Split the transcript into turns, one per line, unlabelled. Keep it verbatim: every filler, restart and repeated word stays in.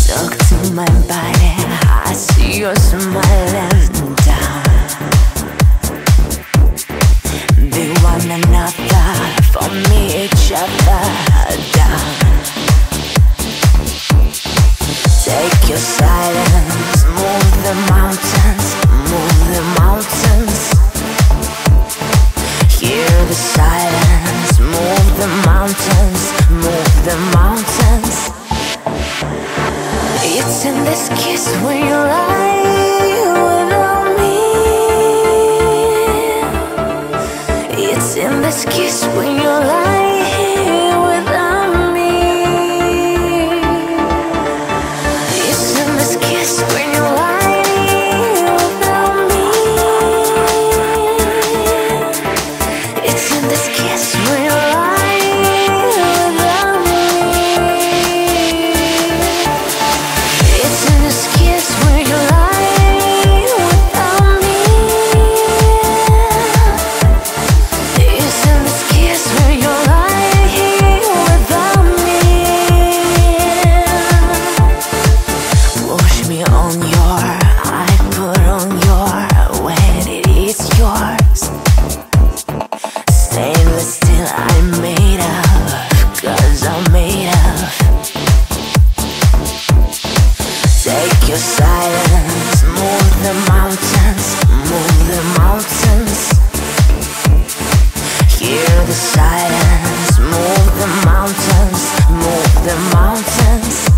Look to my body, I see you're smiling down. Be one another, for me each other down. Take your silence, move the mountains, move the mountains. Hear the silence, move the mountains, move the mountains. It's in this kiss when you lie without me. It's in this kiss when you lie without me. It's in this kiss when you lie without me. It's in this kiss when you lie without me. It's in this kiss when you lie without me. It's in this kiss when you lie without me. Wash me on your, I put on your, when it is yours. Stainless steel I'm made of, cause I'm made of. Take your silence, move the mountains, move the mountains. Hear the silence, move the mountains, move the mountains.